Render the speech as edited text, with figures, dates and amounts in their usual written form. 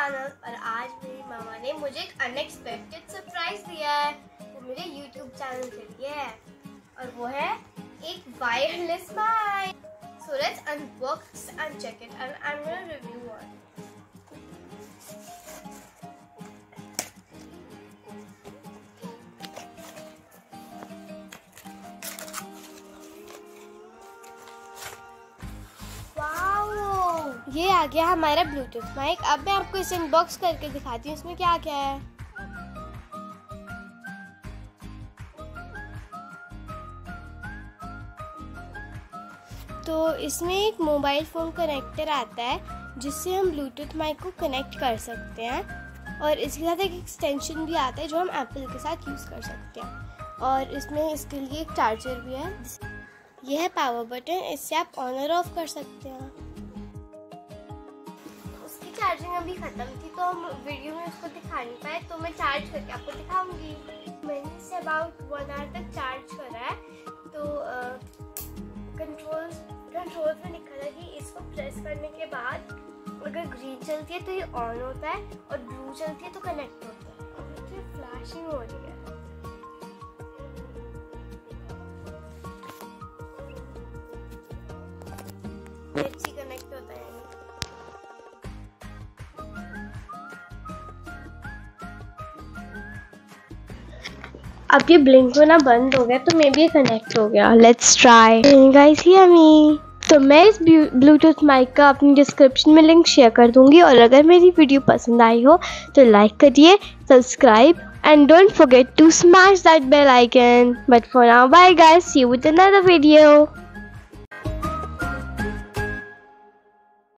Channel. और आज मेरी मामा ने मुझे एक अनएक्सपेक्टेड सरप्राइज दिया है, वो मेरे यूट्यूब चैनल के लिए है और वो है एक wireless mic. So let's unbox and check it and I am gonna review on. ये आ गया हमारा ब्लूटूथ माइक। अब मैं आपको इसे अनबॉक्स करके दिखाती हूँ इसमें क्या क्या है। तो इसमें एक मोबाइल फ़ोन कनेक्टर आता है जिससे हम ब्लूटूथ माइक को कनेक्ट कर सकते हैं और इसके साथ एक एक्सटेंशन भी आता है जो हम एप्पल के साथ यूज़ कर सकते हैं। और इसमें इसके लिए एक चार्जर भी है। यह है पावर बटन, इससे आप ऑन और ऑफ कर सकते हैं। चार्जिंग अभी ख़त्म थी तो हम वीडियो में उसको दिखा नहीं पाए, तो मैं चार्ज करके आपको दिखाऊंगी। मैंने इसे अबाउट 1 आवर तक चार्ज करा है। तो कंट्रोल्स में लिखा था कि इसको प्रेस करने के बाद अगर ग्रीन चलती है तो ये ऑन होता है और ब्लू चलती है तो कनेक्ट होता है। और तो ये फ्लैशिंग हो रही है। अच्छी कनेक्ट होता है। अब ये ब्लिंक होना बंद हो गया तो मे बी ये कनेक्ट हो गया। Let's try guys, hear me. तो मैं इस ब्लूटूथ माइक का अपनी डिस्क्रिप्शन में लिंक शेयर कर दूंगी और अगर मेरी वीडियो पसंद आई हो तो लाइक करिए, subscribe and don't forget to smash that bell icon. But for now bye guys, see you with another video.